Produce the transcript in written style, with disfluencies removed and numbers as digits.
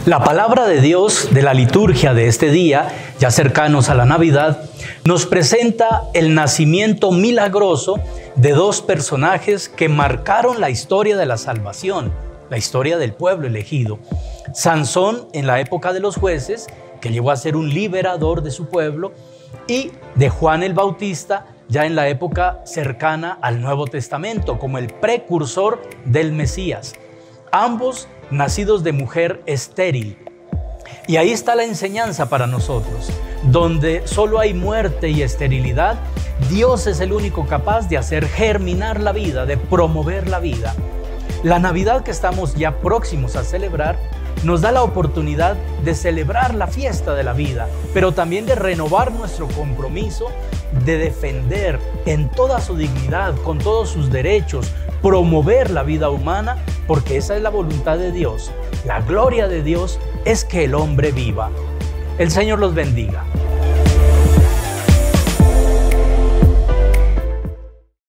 La palabra de Dios de la liturgia de este día, ya cercanos a la Navidad, nos presenta el nacimiento milagroso de dos personajes que marcaron la historia de la salvación, la historia del pueblo elegido. Sansón en la época de los jueces, que llegó a ser un liberador de su pueblo, y de Juan el Bautista, ya en la época cercana al Nuevo Testamento, como el precursor del Mesías. Ambos nacidos de mujer estéril. Y ahí está la enseñanza para nosotros. Donde solo hay muerte y esterilidad, Dios es el único capaz de hacer germinar la vida, de promover la vida. La Navidad que estamos ya próximos a celebrar nos da la oportunidad de celebrar la fiesta de la vida, pero también de renovar nuestro compromiso de defender en toda su dignidad, con todos sus derechos, promover la vida humana, porque esa es la voluntad de Dios. La gloria de Dios es que el hombre viva. El Señor los bendiga.